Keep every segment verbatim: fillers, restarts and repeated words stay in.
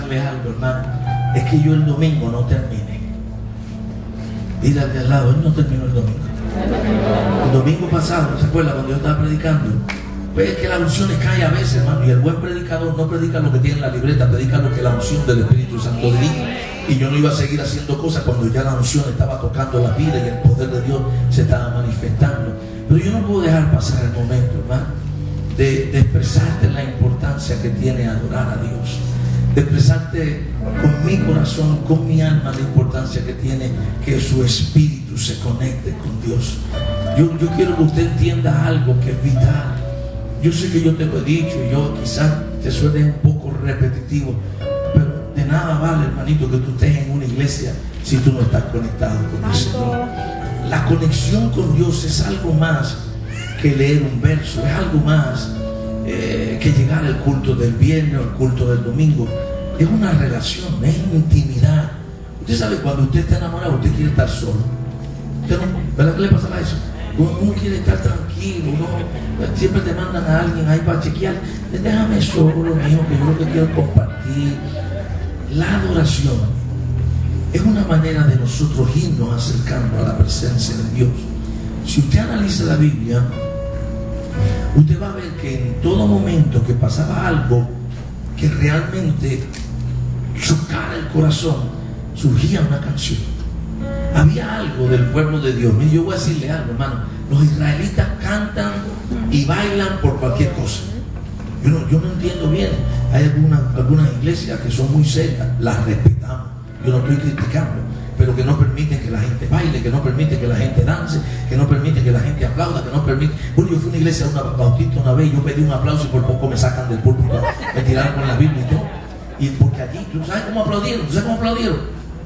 déjame algo, hermano. Es que yo el domingo no terminé. Dile al de al lado, él no terminó el domingo. El domingo pasado, ¿se acuerda cuando yo estaba predicando? Pues es que la unción cae a veces, hermano. Y el buen predicador no predica lo que tiene en la libreta, predica lo que la unción del Espíritu Santo dirige. Y yo no iba a seguir haciendo cosas cuando ya la unción estaba tocando la vida y el poder de Dios se estaba manifestando. Pero yo no puedo dejar pasar el momento, hermano, de, de expresarte la importancia que tiene adorar a Dios, de expresarte con mi corazón, con mi alma, la importancia que tiene que su espíritu se conecte con Dios. Yo, yo quiero que usted entienda algo que es vital. Yo sé que yo te lo he dicho y yo quizás te suene un poco repetitivo, pero de nada vale, hermanito, que tú estés en una iglesia si tú no estás conectado con el Señor. La conexión con Dios es algo más que leer un verso, es algo más eh, que llegar al culto del viernes o al culto del domingo. Es una relación, es intimidad. Usted sabe, cuando usted está enamorado, usted quiere estar solo. ¿Usted no, ¿verdad que le pasaba eso? Uno, uno quiere estar tranquilo, uno, siempre te mandan a alguien ahí para chequear. Déjame solo, mío, que yo lo que quiero compartir. La adoración es una manera de nosotros irnos acercando a la presencia de Dios. Si usted analiza la Biblia, usted va a ver que en todo momento que pasaba algo que realmente chocara el corazón, surgía una canción. Había algo del pueblo de Dios. Mire, yo voy a decirle algo, hermano. Los israelitas cantan y bailan por cualquier cosa. Yo no, yo no entiendo bien. Hay algunas, algunas iglesias que son muy serias, las respetamos. Yo no estoy criticando, pero que no permiten que la gente baile, que no permiten que la gente dance, que no permiten que la gente aplauda, que no permiten. Bueno, yo fui a una iglesia una bautista una vez y yo pedí un aplauso y por poco me sacan del púlpito, me tiraron con la Biblia y todo. Y porque allí, ¿tú sabes cómo aplaudieron? ¿Tú sabes cómo aplaudieron?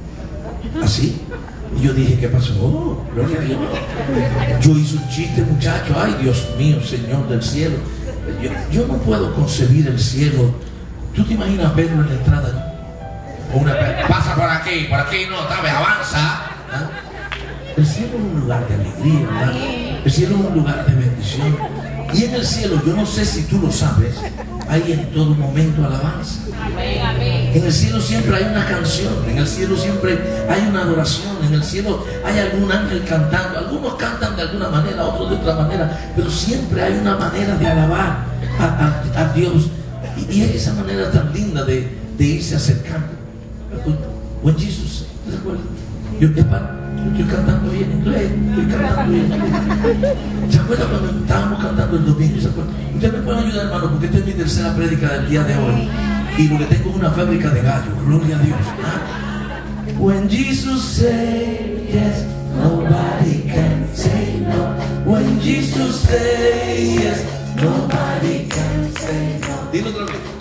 Así. Y yo dije, ¿qué pasó? Oh, gloria a Dios. Yo hice un chiste, muchacho. Ay, Dios mío, Señor del cielo. Yo, yo no puedo concebir el cielo. ¿Tú te imaginas verlo en la entrada? O una, pasa por aquí, por aquí no, ¿sabes? Avanza. ¿Ah? El cielo es un lugar de alegría, ¿verdad? El cielo es un lugar de bendición. Y en el cielo, yo no sé si tú lo sabes, hay en todo momento alabanza. En el cielo siempre hay una canción, en el cielo siempre hay una adoración, en el cielo hay algún ángel cantando. Algunos cantan de alguna manera, otros de otra manera, pero siempre hay una manera de alabar a, a, a Dios. Y, y es esa manera tan linda de, de irse acercando. When Jesus, ¿te acuerdas? Yo, yo estoy cantando bien en inglés, estoy cantando bien en inglés. ¿Se acuerdan cuando estábamos cantando el domingo? ¿Se acuerdan? Ustedes me pueden ayudar, hermano, porque esta es mi tercera prédica del día de hoy. Y lo que tengo es una fábrica de gallos, gloria a Dios. ¿Ah? When Jesus say yes, nobody can say no. When Jesus say yes, nobody can say no. Dilo otra vez.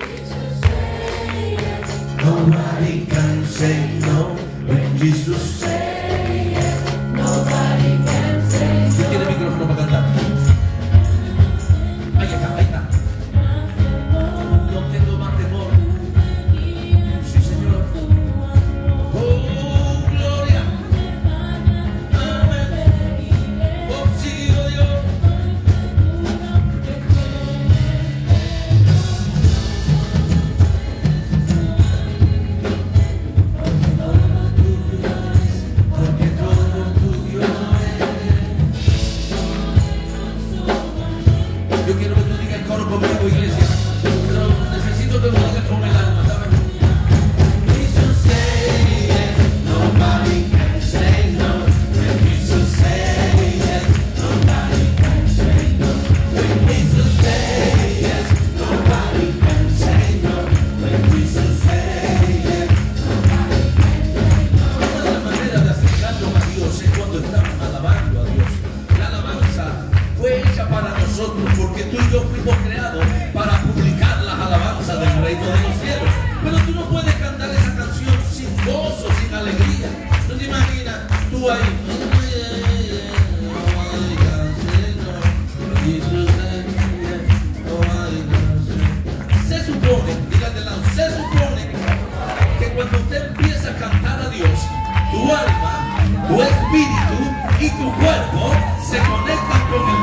Nobody can say no. When Jesus say yes, nobody can say no. ¿Quién tiene el micrófono para cantar? Ahí está, ahí está. No tengo más temor. Sí, Señor. Oh, gloria. Amén. Oh, sí, oh, Dios.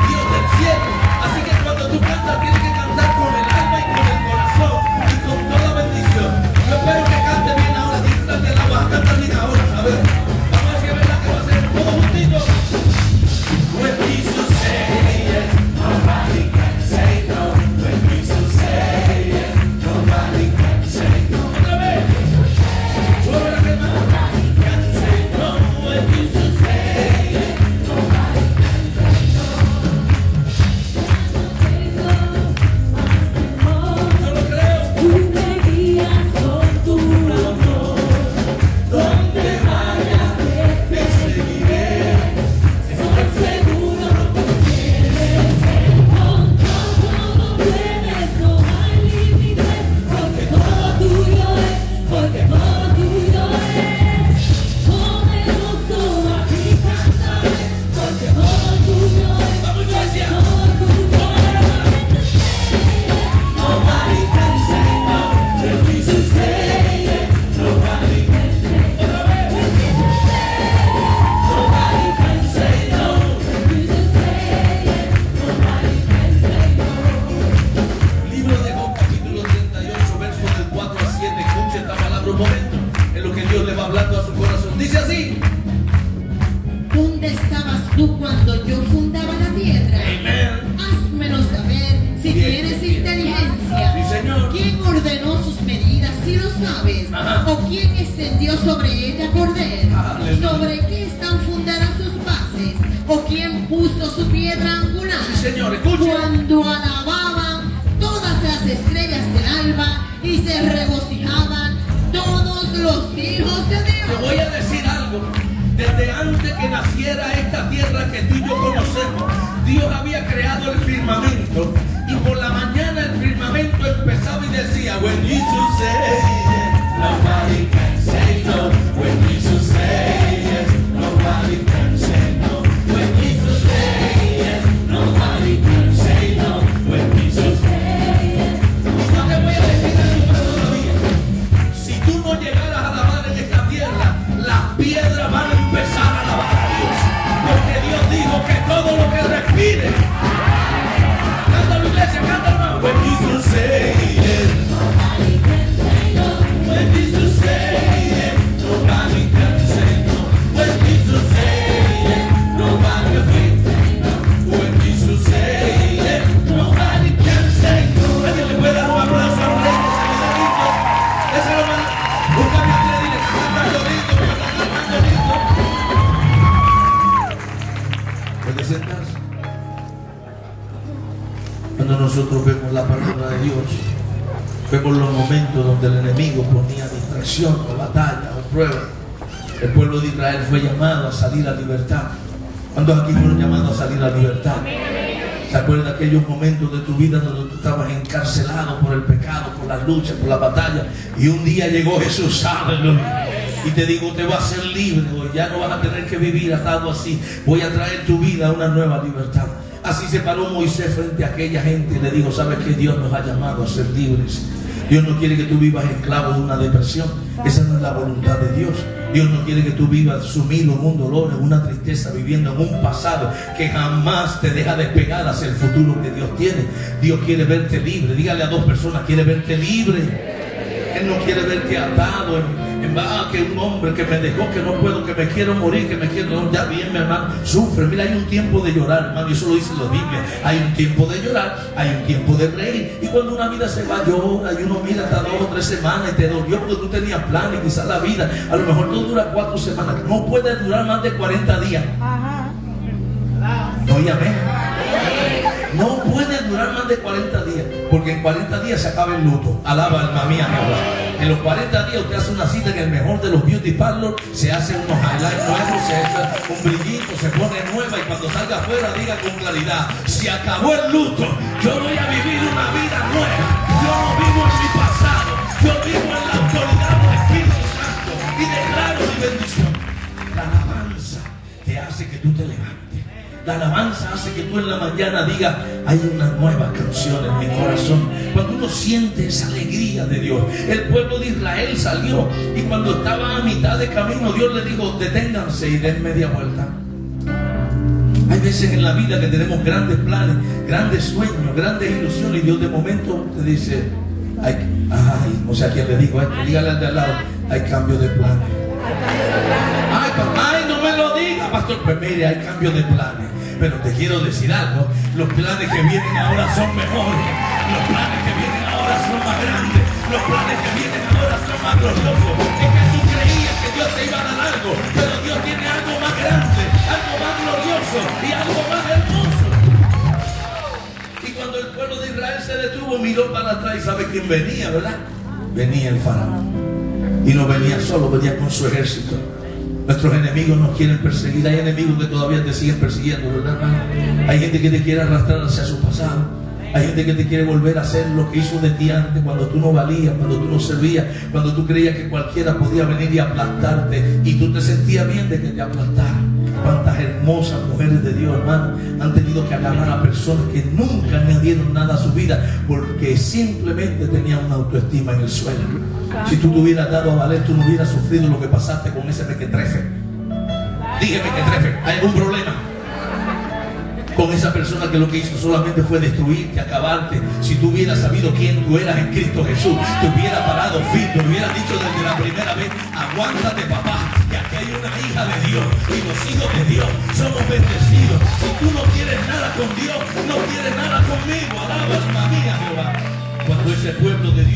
Así que cuando tú cantas tienes que cantar con el alma y con el corazón y con toda Sí, señor, escuche. Cuando alababan todas las estrellas del alba y se regocijaban todos los hijos de Dios. Te voy a decir algo. Desde antes que naciera esta tierra que tú y yo conocemos, Dios había creado el firmamento. Y por la mañana el firmamento empezaba y decía, when Jesus said yes, nobody can say no. When Jesus said yes, nobody can say no. When Jesus said yes, nobody can say no. When Jesus said yes. Yo te voy a decir algo más todavía. Si tú no llegaras a alabar en esta tierra, las piedras van a empezar a alabar a Dios. Porque Dios dijo que todo lo que respire. Canta la iglesia, canta hermano. When Jesus said yes, nobody can say no. When Jesus said yes, nobody can say no. When Jesus said yes, nobody can say no. When Jesus said yes, nobody can say no. Alguien le puede dar un aplauso al rey que se le da lindo. Ese es lo más. Búscame a alguien y dile que está cantando lindo, que está cantando lindo. Puede sentarse. Cuando nosotros vemos la palabra de Dios, vemos los momentos donde el enemigo ponía distracción o batalla o prueba. El pueblo de Israel fue llamado a salir a libertad. ¿Cuántos aquí fueron llamados a salir a libertad? ¿Se acuerdan de aquellos momentos de tu vida donde tú estabas encarcelado por el pecado, por las luchas, por la batalla? Y un día llegó Jesús, aleluya. Y te digo, te vas a ser libre hoy. Ya no vas a tener que vivir atado así. Voy a traer tu vida a una nueva libertad. Así se paró Moisés frente a aquella gente y le dijo, ¿sabes qué? Dios nos ha llamado a ser libres. Dios no quiere que tú vivas esclavo de una depresión. Esa no es la voluntad de Dios. Dios no quiere que tú vivas sumido en un dolor, en una tristeza, viviendo en un pasado que jamás te deja despegar hacia el futuro que Dios tiene. Dios quiere verte libre. Dígale a dos personas, quiere verte libre. Él no quiere verte atado en, en ah, que un hombre que me dejó, que no puedo, que me quiero morir, que me quiero, no, ya bien, mi hermano, sufre. Mira, hay un tiempo de llorar, hermano, y eso lo dice la Biblia. Hay un tiempo de llorar, hay un tiempo de reír. Y cuando una vida se va, llora, y uno mira hasta dos o tres semanas y te dolió porque tú tenías planes, quizás la vida, a lo mejor todo dura cuatro semanas, no puede durar más de cuarenta días. Ajá. No, y amén. No puede durar más de cuarenta días, porque en cuarenta días se acaba el luto. Alaba alma mía Jehová. En los cuarenta días usted hace una cita en el mejor de los beauty parlors, se hace unos highlights nuevos, se hace un brillito, se pone nueva y cuando salga afuera diga con claridad, se acabó el luto, yo voy a vivir una vida nueva. Yo no vivo en mi pasado, yo vivo en la autoridad del Espíritu Santo y declaro mi bendición. La alabanza te hace que tú te levantes. La alabanza hace que tú en la mañana digas, hay una nueva canción en mi corazón. Cuando uno siente esa alegría de Dios. El pueblo de Israel salió y cuando estaba a mitad de camino Dios le dijo, deténganse y den media vuelta. Hay veces en la vida que tenemos grandes planes, grandes sueños, grandes ilusiones y Dios de momento te dice, ay, ay no sé a quién le digo esto, dígale al de al lado, hay cambio de planes. Ay, ay, no me lo diga, pastor. Pues mire, hay cambio de planes. Pero te quiero decir algo, los planes que vienen ahora son mejores, los planes que vienen ahora son más grandes, los planes que vienen ahora son más gloriosos. Es que tú creías que Dios te iba a dar algo, pero Dios tiene algo más grande, algo más glorioso y algo más hermoso. Y cuando el pueblo de Israel se detuvo, miró para atrás y sabe quién venía, ¿verdad? Venía el faraón. Y no venía solo, venía con su ejército. Nuestros enemigos nos quieren perseguir. Hay enemigos que todavía te siguen persiguiendo, ¿verdad, hermano? Hay gente que te quiere arrastrar hacia su pasado. Hay gente que te quiere volver a hacer lo que hizo de ti antes, cuando tú no valías, cuando tú no servías, cuando tú creías que cualquiera podía venir y aplastarte y tú te sentías bien de que te aplastaran. Cuántas hermosas mujeres de Dios, hermano, han tenido que agarrar a personas que nunca le dieron nada a su vida porque simplemente tenían una autoestima en el suelo. Si tú te hubieras dado a valer, tú no hubieras sufrido lo que pasaste con ese mequetrefe. Dije mequetrefe, ¿hay algún problema? Con esa persona que lo que hizo solamente fue destruirte, acabarte. Si tú hubieras sabido quién tú eras en Cristo Jesús, te hubiera parado firme, te hubiera dicho desde la primera vez, aguántate, papá, que aquí hay una hija de Dios y los hijos de Dios somos bendecidos. Si tú no quieres nada con Dios, no quieres nada conmigo. Alaba alma mía Jehová. Cuando ese pueblo de Dios comenzó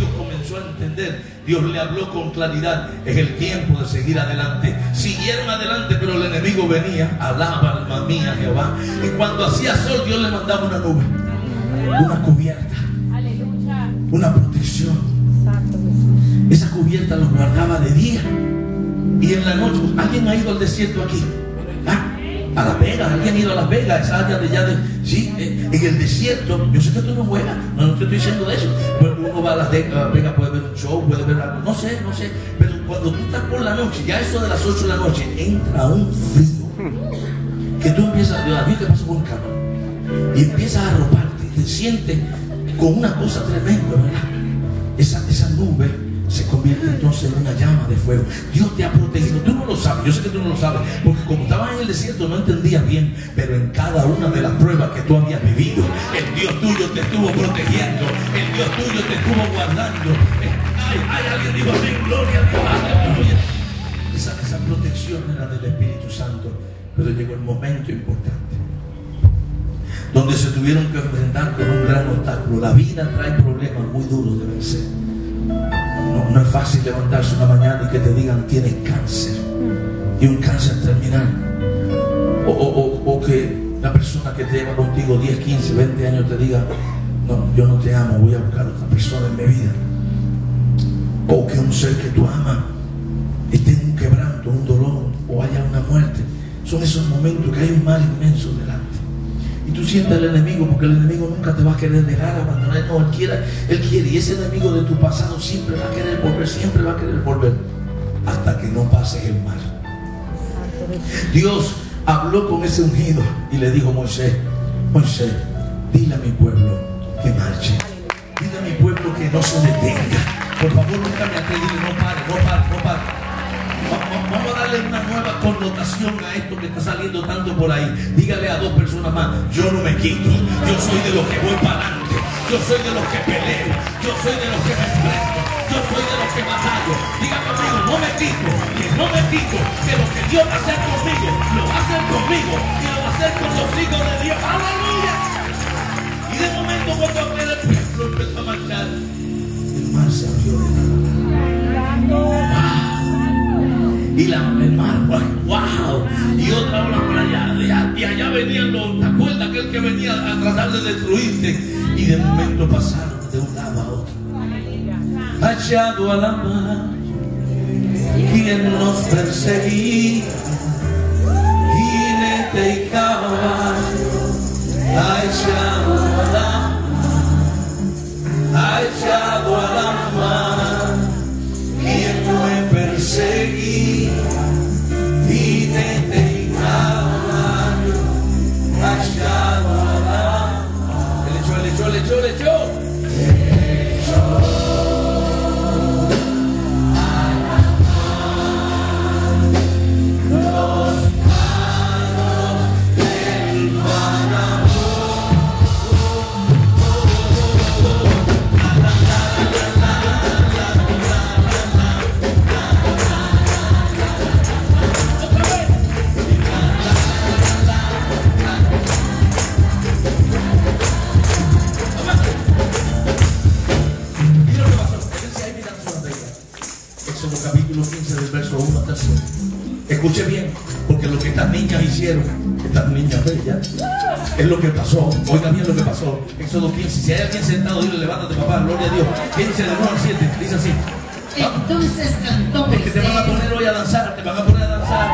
comenzó a entender. Dios le habló con claridad. Es el tiempo de seguir adelante. Siguieron adelante, pero el enemigo venía. Alaba alma mía Jehová. Y cuando hacía sol, Dios le mandaba una nube, una cubierta, una protección. Esa cubierta los guardaba de día y en la noche. ¿Alguien ha ido al desierto aquí? ¿Ah? A Las Vegas, alguien ha ido a Las Vegas, esa área de allá de, sí, eh, en el desierto. Yo sé que tú no juegas, no, no te estoy diciendo de eso, pero uno va a Las Vegas, puede ver un show, puede ver algo, no sé, no sé, pero cuando tú estás por la noche, ya eso de las ocho de la noche, entra un frío que tú empiezas, Dios mío, ¿qué pasó con el calor? Y empiezas a arroparte y te sientes con una cosa tremenda, ¿verdad? Esa, esa nube se convierte entonces en una llama de fuego. Dios te ha protegido. Tú no lo sabes, yo sé que tú no lo sabes, porque como estabas en el desierto no entendías bien, pero en cada una de las pruebas que tú habías vivido, el Dios tuyo te estuvo protegiendo, el Dios tuyo te estuvo guardando. Ay, ay, alguien dijo amén, gloria a Dios, aleluya. Esa, esa protección era del Espíritu Santo, pero llegó el momento importante donde se tuvieron que enfrentar con un gran obstáculo. La vida trae problemas muy duros de vencer. No, no es fácil levantarse una mañana y que te digan tienes cáncer, y un cáncer terminal, o, o, o, o que la persona que te lleva contigo diez, quince, veinte años te diga no, yo no te amo, voy a buscar a otra persona en mi vida, o que un ser que tú amas esté en un quebranto, un dolor, o haya una muerte. Son esos momentos que hay un mal inmenso delante. Y tú sientes al enemigo, porque el enemigo nunca te va a querer dejar, abandonar. No, él quiere, él quiere. Y ese enemigo de tu pasado siempre va a querer volver, siempre va a querer volver, hasta que no pases el mal. Dios habló con ese ungido y le dijo: Moisés, Moisés, dile a mi pueblo que marche. Dile a mi pueblo que no se detenga. Por favor, nunca me atreví, no pare, no pare, no pare. Vamos a darle una nueva connotación a esto que está saliendo tanto por ahí. Dígale a dos personas más: yo no me quito, yo soy de los que voy para adelante, yo soy de los que peleo, yo soy de los que me enfrento, yo soy de los que batallo. Diga conmigo: no me quito, que no me quito, que lo que Dios va a hacer conmigo, lo va a hacer conmigo y lo va a hacer con los hijos de Dios. ¡Aleluya! Y de momento, cuando el pueblo empezó a marchar, el mar se abrió de nada. Y la, el mar, wow, y otra ola por allá, allá, y allá venían los, ¿te acuerdas? Aquel que venía a tratar de destruirte, y de momento pasaron de un lado a otro. Echado a la mar, quien nos perseguía, jinete y caballo, ha echado a la mar, ha echado a la mar, quien me perseguía. Le echó, le echó, le echó. Escuche bien, porque lo que estas niñas hicieron, estas niñas bellas, es lo que pasó. Oiga bien lo que pasó. Éxodo quince. Si hay alguien sentado, dile: levántate, papá, gloria a Dios. quince del uno al siete, dice así. Entonces cantó Moisés. Es que te van a poner hoy a danzar, te van a poner a danzar.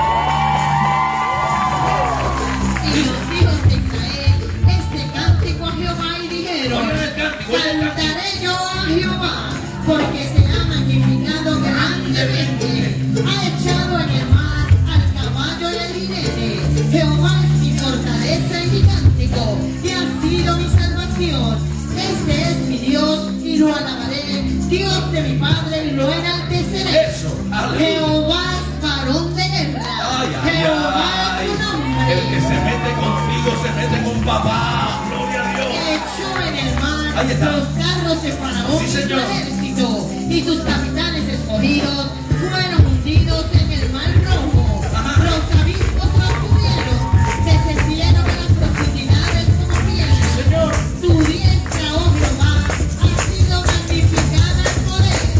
Y los hijos de Israel este cántico a Jehová y dijeron: cantaré yo a Jehová, porque se ha magnificado grandemente, ha echado en el mar al caballo y al jinete. Jehová es mi fortaleza y mi cántico, y ha sido mi salvación. Este es mi Dios y lo alabaré, Dios de mi Padre y lo enalteceré. Eso, Jehová es varón de guerra, ay, ay, Jehová ay, es su nombre. El que se mete contigo se mete con papá. Gloria a Dios. Echó en el mar Ahí está. los carros de Faraón Sí, y su señor. ejército, y sus capitanes escogidos fueron hundidos en el mar rojo. Ajá. Los abismos los cubrieron, descendieron a las profundidades como piedras. Señor. Tu diestra, oh Jehová, ha sido magnificada en poder.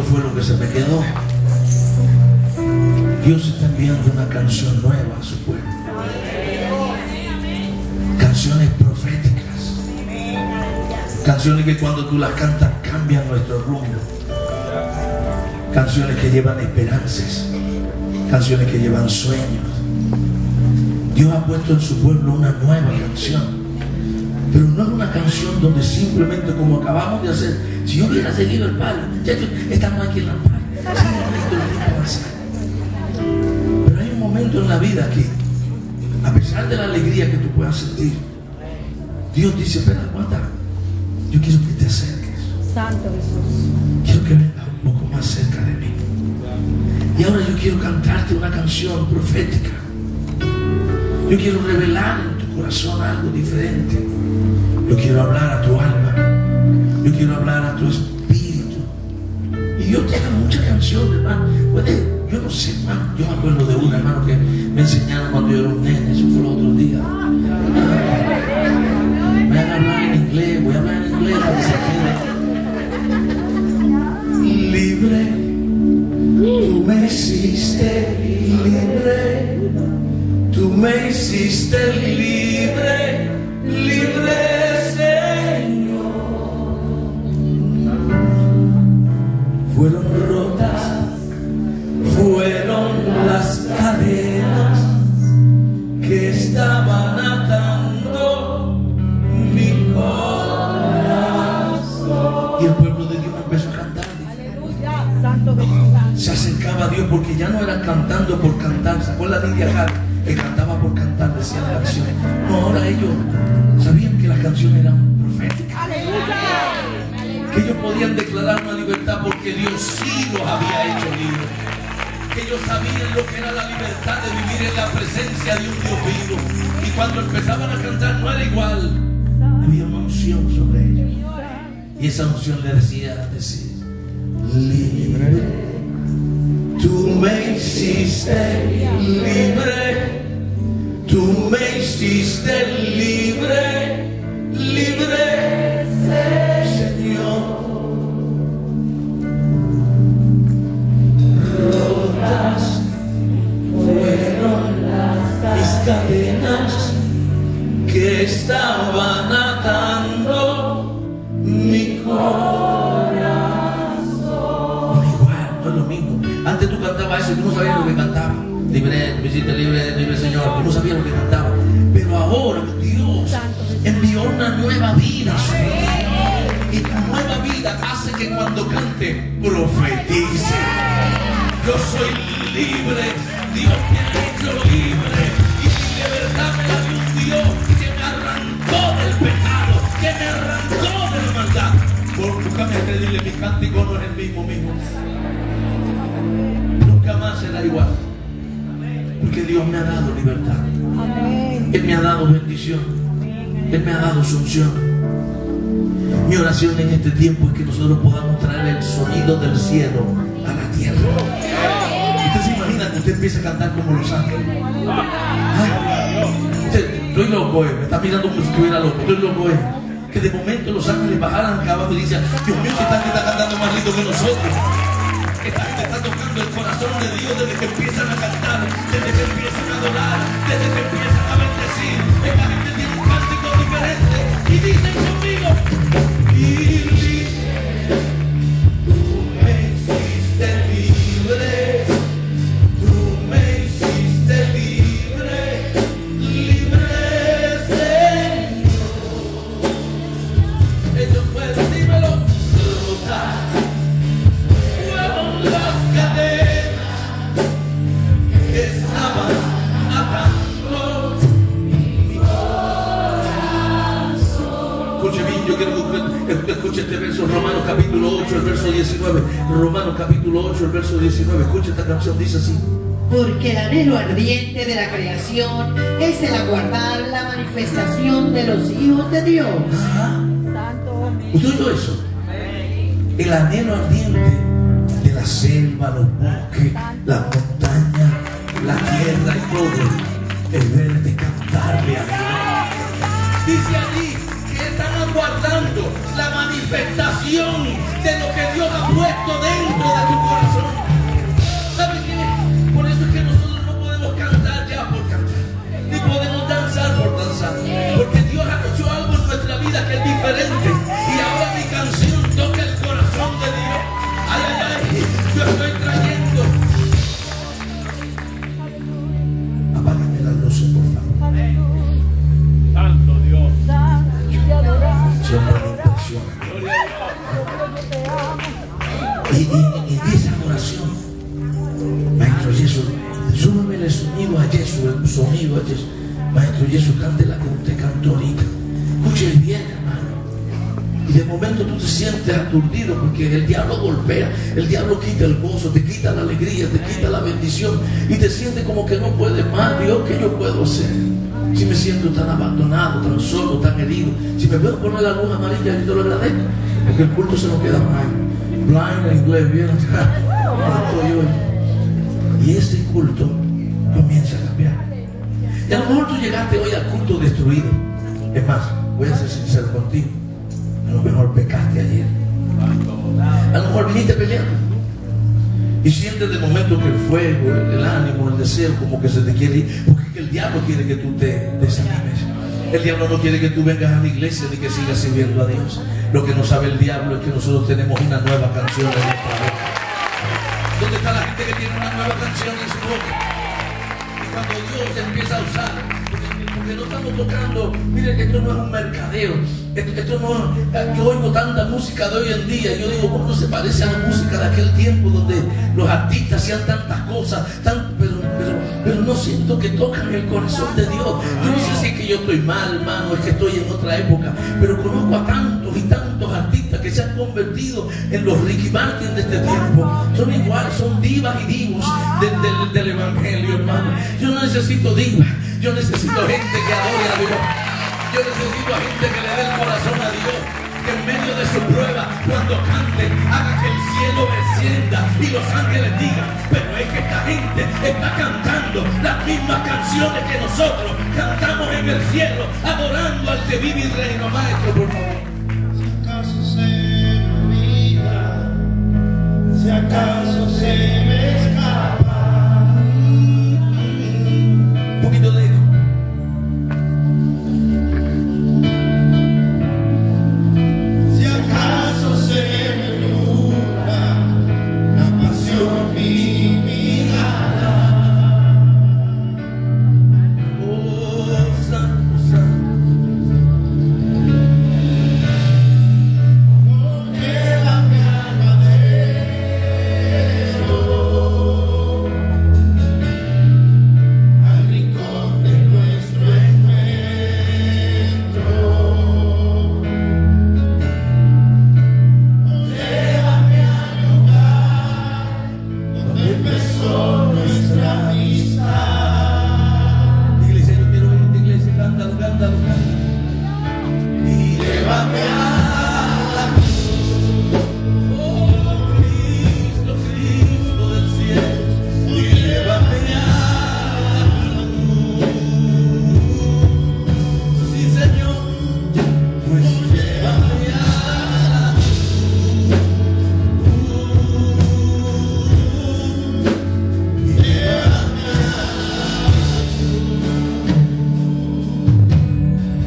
fue lo que se me quedó. Dios está enviando una canción nueva a su pueblo. Canciones proféticas. Canciones que cuando tú las cantas cambian nuestro rumbo. Canciones que llevan esperanzas. Canciones que llevan sueños. Dios ha puesto en su pueblo una nueva canción. Pero no es una canción donde simplemente, como acabamos de hacer, si yo hubiera seguido el palo, muchachos, estamos aquí en la paz. Pero hay un momento en la vida que, a pesar de la alegría que tú puedas sentir, Dios dice: espera, aguanta, yo quiero que te acerques. Santo Jesús. Quiero que vengas un poco más cerca de mí. Y ahora yo quiero cantarte una canción profética. Yo quiero revelar en tu corazón algo diferente. Yo quiero hablar a tu alma. Yo quiero hablar a tu espíritu. Y Dios te da muchas canciones, hermano. Puede, yo no sé, hermano. Yo me acuerdo de una, hermano, que me enseñaron cuando yo era un nene. Eso fue el otro día. Me van a hablar en inglés. Voy a hablar en inglés para que se quede. Libre. Tú me hiciste libre. Tú me hiciste libre. Libre, Señor. Fueron rotas, fueron las cadenas que estaban atando mi corazón. Y el pueblo de Dios empezó a cantar. Aleluya, Santo Jesús. Se acercaba a Dios porque ya no eran cantando por cantar. ¿Se acuerdan de India Hart? Que cantaba por cantar, decía la canción. No, ahora ellos sabían que las canciones eran proféticas. Aleluya. Que ellos podían declarar una libertad porque Dios sí los había hecho libres. Que ellos sabían lo que era la libertad de vivir en la presencia de un Dios vivo. Y cuando empezaban a cantar no era igual. Había una unción sobre ellos. Y esa unción le decía decir: libre. Tú me hiciste libre. Tú me hiciste libre. Libre, Señor. Rotas fueron mis cadenas que estaban atando mi corazón. No es igual, no es lo mismo. Antes tú cantabas eso y tú no sabías lo que cantaba. Libre, me hiciste libre, libre Señor. Tú no sabías lo que cantaba. Pero ahora Dios envió una nueva vida sobre ti. Y tu nueva vida hace que cuando cante, profetice. Yo soy libre. Dios me ha hecho libre. Y mi libertad me la dio un Dios que me arrancó del pecado, que me arrancó de la maldad. Por nunca me creíble, mi cántico no es el mismo, mismo. Nunca más será igual. Porque Dios me ha dado libertad. Amén. Él me ha dado bendición. Él me ha dado solución. Mi oración en este tiempo es que nosotros podamos traer el sonido del cielo a la tierra. Usted se imagina que usted empiece a cantar como los ángeles. Ay, usted, estoy loco, eh. Me está mirando como si estuviera loco. Estoy loco, eh. Que de momento los ángeles bajaran acá abajo y dicen: Dios mío, si esta gente está cantando más lindo que nosotros. Esta gente está tocando el corazón de Dios desde que empiezan a cantar, desde que empiezan a adorar, desde que empiezan a bendecir. Esta gente tiene un cántico diferente y dicen conmigo: y tú me hiciste libre, tú me hiciste libre, libre Señor. Ellos pueden, dímelo, rotar. Las cadenas que estaban atando mi corazón. Escuche bien, yo quiero que escuche este verso, Romanos capítulo ocho, el verso diecinueve. Romanos capítulo ocho, el verso diecinueve. Escuche esta canción, dice así: porque el anhelo ardiente de la creación es el aguardar la manifestación de los hijos de Dios. Ajá. Santo. ¿Usted oyó eso? El anhelo ardiente de la selva, los bosques, las montañas, la tierra y todo, el verde cantarle a Dios. Dice allí que están aguardando la manifestación de lo que Dios ha puesto dentro de Maestro Jesús, súbeme el sonido a Jesús, el sonido a Jesús. Maestro Jesús, cante la que usted cantó ahorita. Escuche bien, hermano. Y de momento tú te sientes aturdido porque el diablo golpea, el diablo quita el gozo, te quita la alegría, te quita la bendición y te sientes como que no puedes más. Dios, ¿qué yo puedo hacer? Si me siento tan abandonado, tan solo, tan herido, si me puedo poner la luz amarilla, yo te lo agradezco, porque el culto se nos queda blind. Blind en inglés, bien. Estoy hoy. Y ese culto comienza a cambiar. Y a lo mejor tú llegaste hoy al culto destruido. Es más, voy a ser sincero contigo. A lo mejor pecaste ayer. A lo mejor viniste peleando. Y sientes de momento que el fuego, el, el ánimo, el deseo como que se te quiere ir. Porque el diablo quiere que tú te desanimes. El diablo no quiere que tú vengas a la iglesia ni que sigas sirviendo a Dios. Lo que no sabe el diablo es que nosotros tenemos una nueva canción en nuestra boca. ¿Dónde está la gente que tiene una nueva canción en su boca? Y cuando Dios empieza a usar, porque, porque no estamos tocando, miren, esto no es un mercadeo. Esto, esto no, yo oigo tanta música de hoy en día y yo digo, ¿cómo se parece a la música de aquel tiempo donde los artistas hacían tantas cosas, tan, pero, pero, pero no siento que tocan el corazón de Dios? Yo no sé si es que yo estoy mal, hermano, es que estoy en otra época, pero conozco a tantos y tantos artistas que se han convertido en los Ricky Martin de este tiempo. Son igual, son divas y divos del, del, del evangelio, hermano. Yo no necesito divas, yo necesito gente que adore a Dios. Yo necesito a gente que le dé el corazón a Dios, que en medio de su prueba, cuando cante, haga que el cielo descienda y los ángeles digan, pero es que esta gente está cantando las mismas canciones que nosotros cantamos en el cielo, adorando al que vive y reina. Maestro, por favor. Si acaso se me olvida, si acaso se me escapa, Un poquito de eco. si acaso se me nubla la pasión mi mirada, Oh, santo, santo. no lleva mi alma adentro al rincón de nuestro encuentro. Llévame a mi hogar donde empezó nuestra amistad. Iglesia, yo quiero venir a esta iglesia, cántalo, cántalo, cántalo. Y llévame a la cruz, oh Cristo, Cristo del cielo, y llévame a la cruz. Sí, Señor, pues llévame a la cruz, y llévame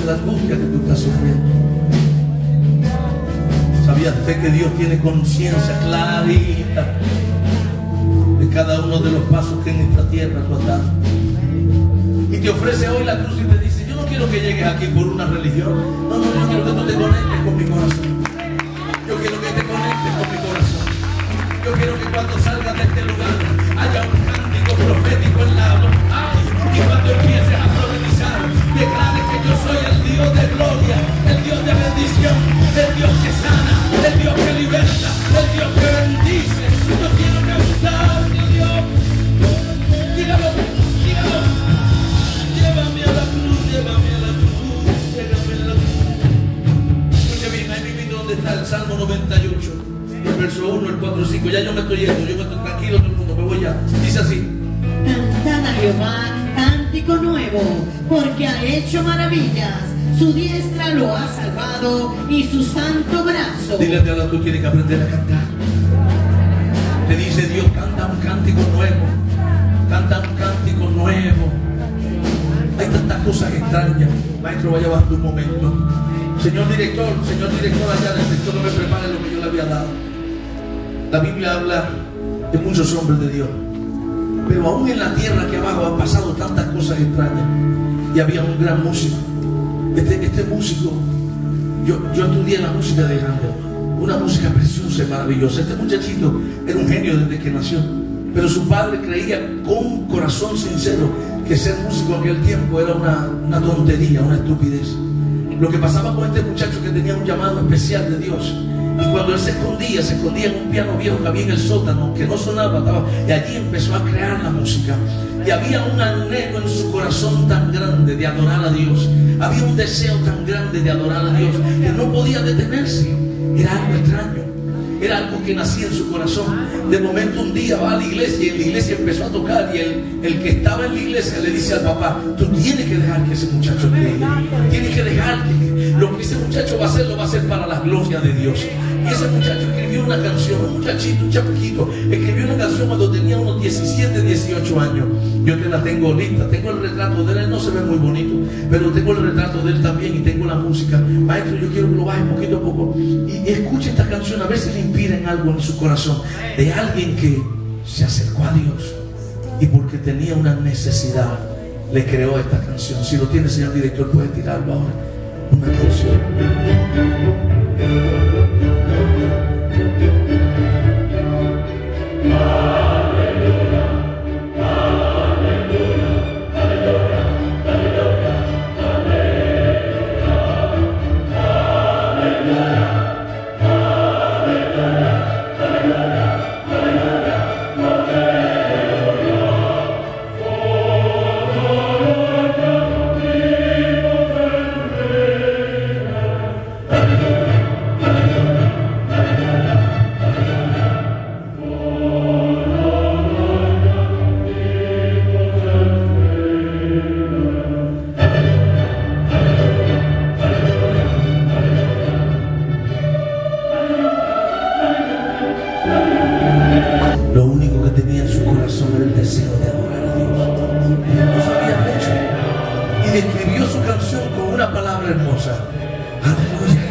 la angustia que tú estás sufriendo. ¿Sabía usted que Dios tiene conciencia clarita de cada uno de los pasos que en esta tierra tú has dado? Y te ofrece hoy la cruz y te dice: yo no quiero que llegues aquí por una religión. No, no, yo quiero que tú te conectes con mi corazón. Yo quiero que te conectes con mi corazón. Yo quiero que cuando salgas de este lugar haya un cántico profético en la voz. Ay, y cuando empieces a profetizar, declare que yo soy el Dios de gloria, el Dios de bendición, el Dios que sana, el Dios que liberta, el Dios que bendice. Yo quiero cantar, Dios. Dígalo, dígalo. Llévame a la cruz, llévame a la cruz, llévame a la cruz. Escuche bien, ahí mismo donde está el Salmo noventa y ocho, el verso uno, el cuatro, el cinco. Ya yo me estoy yendo, yo me estoy tranquilo, todo el mundo, me voy ya. Dice así: Cantad a Jehová cántico nuevo, porque ha hecho maravillas. Su diestra lo ha salvado y su santo brazo. Dile a Dios, tú tienes que aprender a cantar. Te dice Dios: canta un cántico nuevo, canta un cántico nuevo. Hay tantas cosas extrañas. Maestro, vaya bajando un momento. Señor director, señor director allá del sector, no me prepare lo que yo le había dado. La Biblia habla de muchos hombres de Dios, pero aún en la tierra que abajo han pasado tantas cosas extrañas. Y había un gran músico. Este, este músico, yo, yo estudié la música de Handel, una música preciosa y maravillosa. Este muchachito era un genio desde que nació, pero su padre creía con corazón sincero que ser músico en aquel tiempo era una, una tontería, una estupidez. Lo que pasaba con este muchacho, que tenía un llamado especial de Dios, y cuando él se escondía, se escondía en un piano viejo que había en el sótano, que no sonaba, estaba, y allí empezó a crear la música. Y había un anhelo en su corazón tan grande de adorar a Dios, había un deseo tan grande de adorar a Dios, que no podía detenerse. Era algo extraño, era algo que nacía en su corazón. De momento un día va a la iglesia y en la iglesia empezó a tocar, y el, el que estaba en la iglesia le dice al papá: tú tienes que dejar que ese muchacho te, tienes que dejar que lo que ese muchacho va a hacer, lo va a hacer para la gloria de Dios. Y ese muchacho escribió una canción, un muchachito, un chapequito, escribió una canción cuando tenía unos diecisiete, dieciocho años. Yo te la tengo lista, tengo el retrato de él, él no se ve muy bonito, pero tengo el retrato de él también y tengo la música. Maestro, yo quiero que lo baje poquito a poco y, y escuche esta canción, a ver si le inspira en algo en su corazón, de alguien que se acercó a Dios y porque tenía una necesidad le creó esta canción. Si lo tiene, señor director, puede tirarlo ahora. Una canción. Lo único que tenía en su corazón era el deseo de adorar a Dios. No sabía mucho. Y describió su canción con una palabra hermosa: aleluya,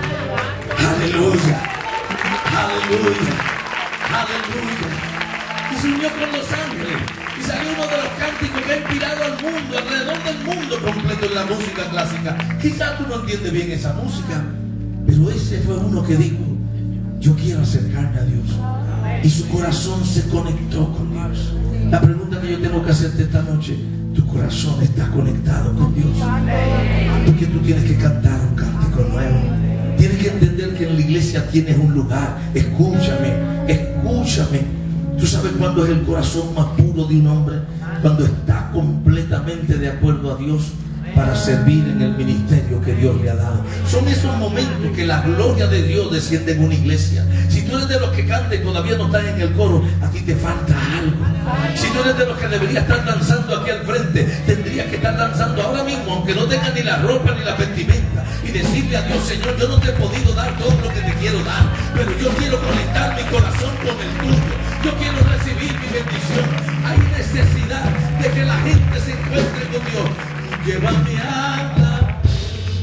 aleluya, aleluya, aleluya. Y se unió con los ángeles y salió uno de los cánticos que ha inspirado al mundo, alrededor del mundo completo en la música clásica. Quizás tú no entiendes bien esa música, pero ese fue uno que dijo: yo quiero acercarme a Dios. Y su corazón se conectó con Dios. La pregunta que yo tengo que hacerte esta noche: ¿tu corazón está conectado con Dios? Porque tú tienes que cantar un cántico nuevo. Tienes que entender que en la iglesia tienes un lugar. Escúchame, escúchame. ¿Tú sabes cuándo es el corazón más puro de un hombre? Cuando está completamente de acuerdo a Dios para servir en el ministerio que Dios le ha dado. Son esos momentos que la gloria de Dios desciende en una iglesia. Si tú eres de los que cantan y todavía no estás en el coro, a ti te falta algo. Si tú eres de los que debería estar danzando aquí al frente, tendrías que estar danzando ahora mismo, aunque no tengas ni la ropa ni la vestimenta, y decirle a Dios: Señor, yo no te he podido dar todo lo que te quiero dar, pero yo quiero conectar mi corazón con el tuyo. Yo quiero recibir mi bendición. Hay necesidad de que la gente se encuentre con Dios. Llévame a la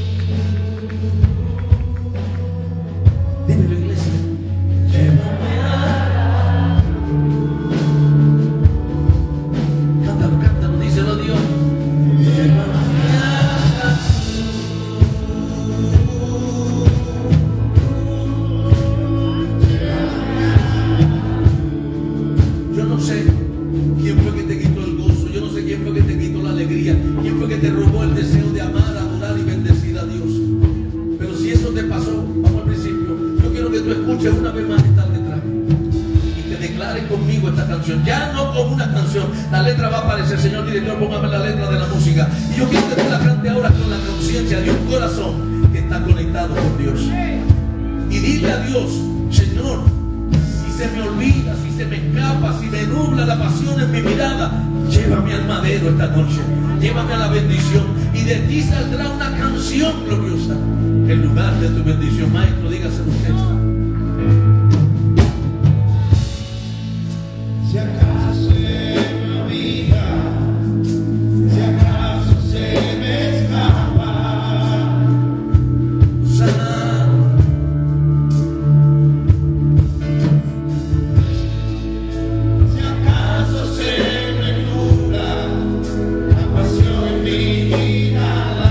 escuches una vez más esta letra y que declares conmigo esta canción, ya no como una canción, la letra va a aparecer. Señor director, póngame la letra de la música y yo quiero que tú la cantes ahora con la conciencia de un corazón que está conectado con Dios. Y dile a Dios: Señor, si se me olvida, si se me escapa, si me nubla la pasión en mi mirada, llévame al madero esta noche, llévame a la bendición, y de ti saldrá una canción gloriosa en lugar de tu bendición. Maestro, dígaselo usted. Si acaso se me olvida, si acaso se me escapa, Sana, si acaso se me nubla la pasión en mi mirada,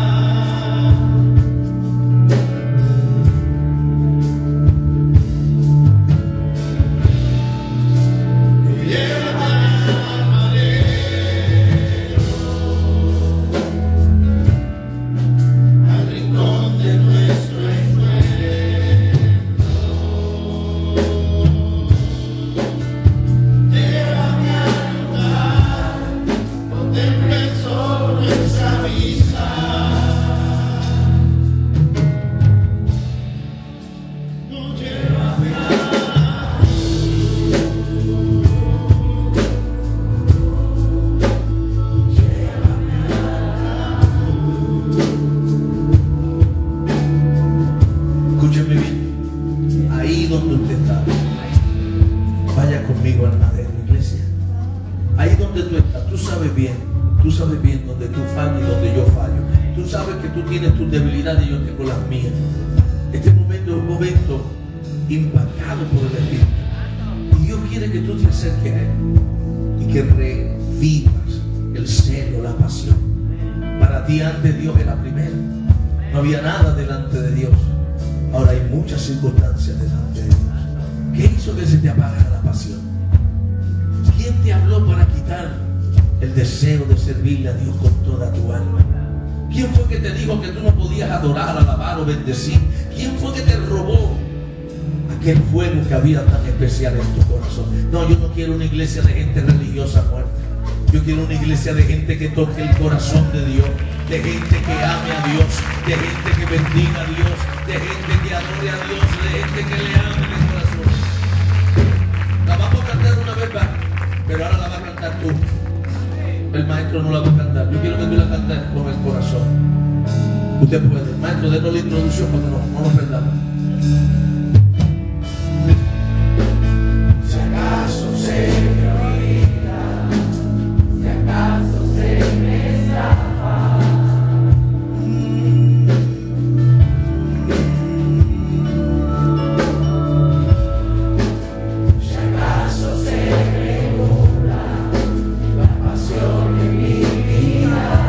al rincón de nuestro encuentro, llévame al lugar donde empezó nuestra amistad. No, llévame a escúcheme bien, ahí donde usted está, vaya conmigo al madero, iglesia. Ahí donde tú estás, tú sabes bien, tú sabes bien donde tú fallas y donde yo fallo. Tú sabes que tú tienes tus debilidades y yo tengo las mías. Este momento es un momento impactado por el Espíritu. Y Dios quiere que tú te acerques a Él y que revivas el celo, la pasión. Para ti antes Dios era primero. No había nada delante de Dios. Ahora hay muchas circunstancias delante de Dios. ¿Qué hizo que se te apagara la pasión? ¿Quién te habló para quitar el deseo de servirle a Dios con toda tu alma? ¿Quién fue que te dijo que tú no podías adorar, alabar o bendecir? ¿Quién fue que te robó aquel fuego que había tan especial en tu corazón? No, yo no quiero una iglesia de gente religiosa muerta. Yo quiero una iglesia de gente que toque el corazón de Dios, de gente que ame a Dios, de gente que bendiga a Dios, de gente que adore a Dios, de gente que le ame en el corazón. La vamos a cantar una vez más, pero ahora la vas a cantar tú. El maestro no la va a cantar. Yo quiero que tú la cantes con el corazón. Usted puede. Maestro, denos la introducción para que no, no nos perdamos. Si acaso se me olvida, si acaso se me escapa, si acaso se me nubla la pasión en mi mirada,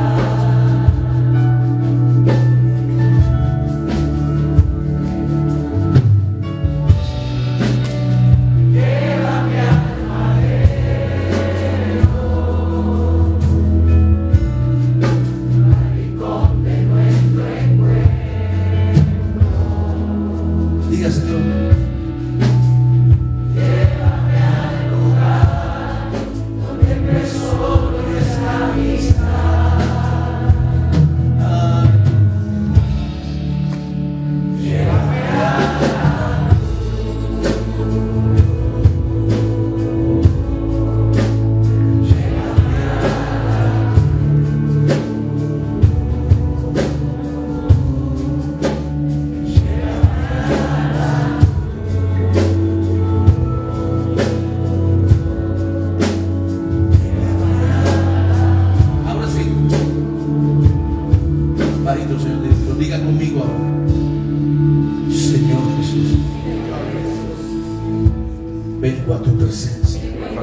vengo a tu presencia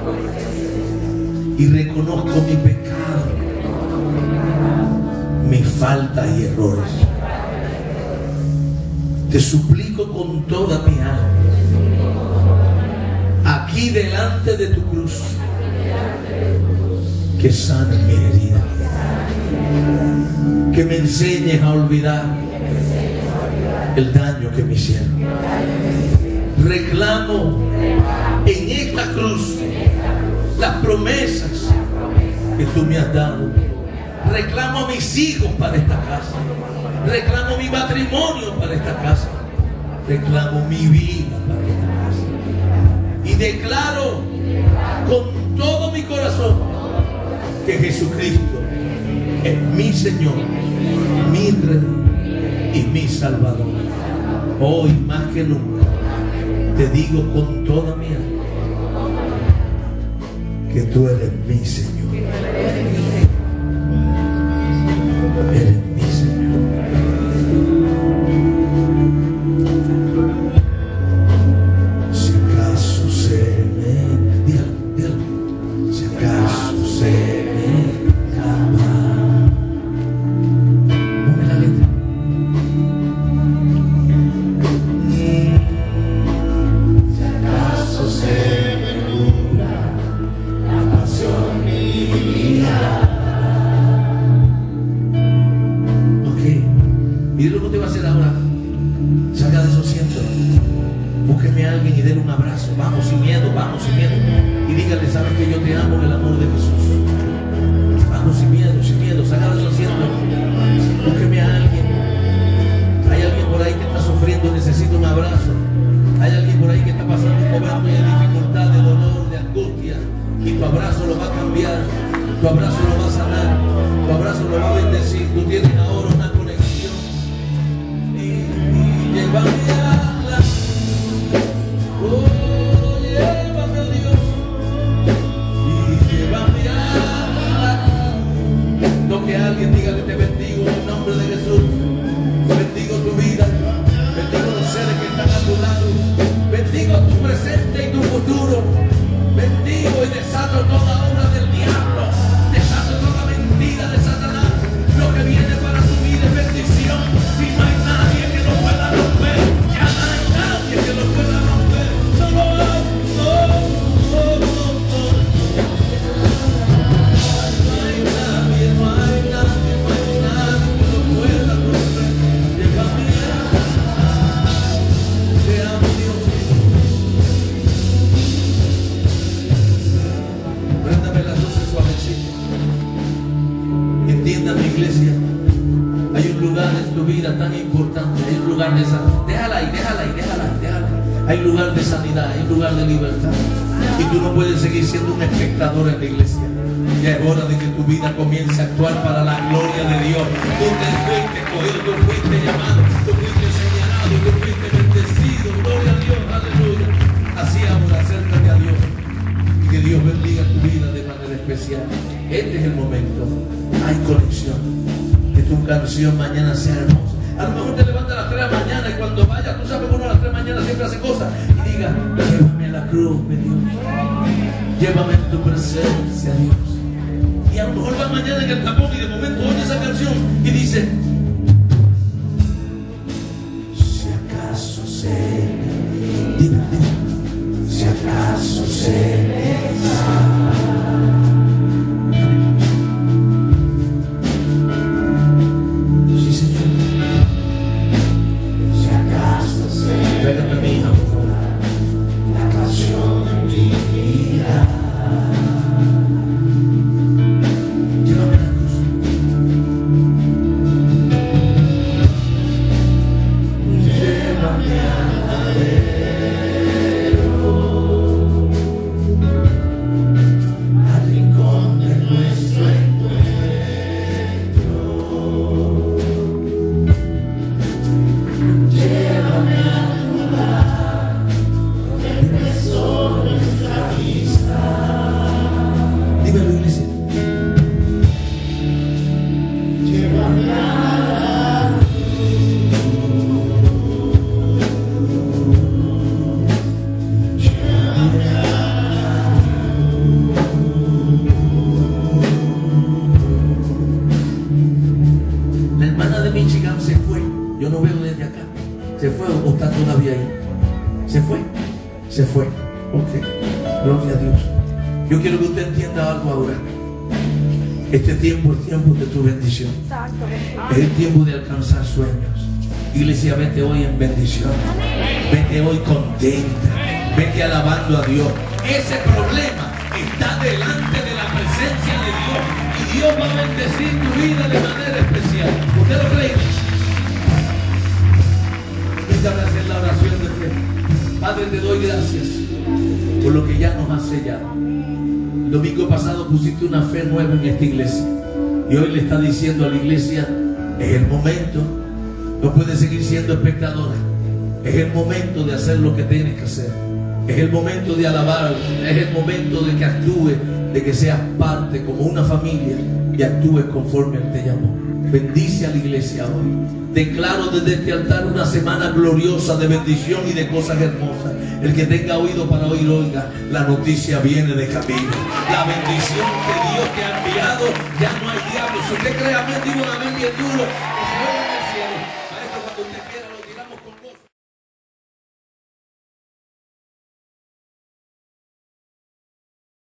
y reconozco mi pecado, mis faltas y errores. Te suplico con toda mi alma, aquí delante de tu cruz, que sanes mi herida, que me enseñes a olvidar el daño que me hicieron. Reclamo en esta cruz las promesas que tú me has dado. Reclamo a mis hijos para esta casa. Reclamo mi matrimonio para esta casa. Reclamo mi vida para esta casa. Y declaro con todo mi corazón que Jesucristo es mi Señor, mi Rey y mi Salvador. Hoy más que nunca te digo con toda mi alma que tú eres mi Señor. Eres mi Señor. Si acaso se me, dígalo, dígalo. Si acaso se me escapa. Ponme la letra. Si acaso se me nubla la pasión mía. Mire lo que te va a hacer ahora. Salga de esos asientos. Búsqueme a alguien y denle un abrazo. Vamos sin miedo, vamos sin miedo. Y dígale, sabes que yo te amo en el amor de Jesús. Vamos sin miedo, sin miedo. Salga de esos asientos. Búsqueme a alguien. Hay alguien por ahí que está sufriendo, necesita un abrazo. Hay alguien por ahí que está pasando un momento de dificultad, de dolor, de angustia. Y tu abrazo lo va a cambiar. Tu abrazo lo va a sanar. Tu abrazo lo va a bendecir. Tú tienes ahora una llévame a la, oh, llévame a Dios y llévame a la. Toque a alguien, dígale, te bendigo en el nombre de Jesús. Bendigo tu vida, bendigo los seres que están a tu lado, bendigo tu presente y tu futuro. Bendigo y desato toda obra del diablo, desato toda mentira de Satanás. Lo que viene para tu vida es bendición. Si no hay nadie que lo pueda romper, ya no hay nadie que lo pueda romper. Solo hay, no, no, no, no. No hay nadie, no hay nadie, no hay nadie que lo pueda romper. Llévame a, te amo Dios. Préndame las luces suavecito. Entiendan, mi iglesia. Hay un lugar en tu vida tan importante, hay un lugar de sanidad. Déjala ahí, déjala ahí, déjala ahí, déjala ahí. Hay un lugar de sanidad, hay un lugar de libertad. Y tú no puedes seguir siendo un espectador en la iglesia. Ya es hora de que tu vida comience a actuar para la gloria de Dios. Tú te fuiste cogido, tú fuiste llamado, tú fuiste señalado, tú fuiste bendecido. Gloria a Dios, aleluya. Así ahora, acércate a Dios. Y que Dios bendiga tu vida de manera especial. Este es el momento. Hay conexión. Que tu canción mañana sea hermosa. A lo mejor te levantas a las tres de la mañana y cuando vayas, tú sabes que uno a las tres de la mañana siempre hace cosas. Y diga, llévame a la cruz, mi Dios. Llévame en tu presencia, Dios. Y a lo mejor va mañana en el tapón y de momento oye esa canción y dice, si acaso se me, dime, dime, si acaso se me escapa. Tráigame mi hija, por favor. La pasión de mi vida. Llévame a la cruz. Llévame al madero, al rincón de nuestro encuentro. Llévame a dímelo, iglesia. Llévame a la llévame a la hermana de Michigan se fue. Yo no veo desde acá. ¿Se fue o está todavía ahí? ¿Se fue? Se fue. Ok. Gloria a Dios. Yo quiero que usted entienda algo ahora. Este tiempo es tiempo de tu bendición. Es el tiempo de alcanzar sueños. Iglesia, vete hoy en bendición. Vete hoy contenta. Vete alabando a Dios. Ese problema está delante de la presencia de Dios. Y Dios va a bendecir tu vida de manera especial. ¿Usted lo cree? Permítame hacer la oración de fe. Padre, te doy gracias por lo que ya nos has sellado. El domingo pasado pusiste una fe nueva en esta iglesia. Y hoy le está diciendo a la iglesia, es el momento. No puedes seguir siendo espectadora. Es el momento de hacer lo que tienes que hacer. Es el momento de alabar. Es el momento de que actúes, de que seas parte como una familia y actúes conforme Él te llamó. Bendice a la iglesia hoy. Declaro desde este altar una semana gloriosa de bendición y de cosas hermosas. El que tenga oído para oír, oiga, la noticia viene de camino. La bendición que Dios te ha enviado, ya no hay diablo. Si usted cree amén, digo un amén bien duro.